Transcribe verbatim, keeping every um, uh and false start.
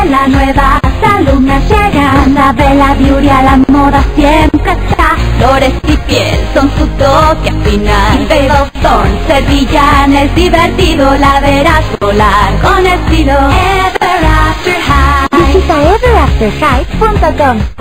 escuela nueva, alumnas llegan. La Bella Beauty a la moda siempre está. Flores y piel son su toque final. Babelstone, Sevillana es divertido, la verás volar con estilo. Ever After High. Visita ever after high punto com.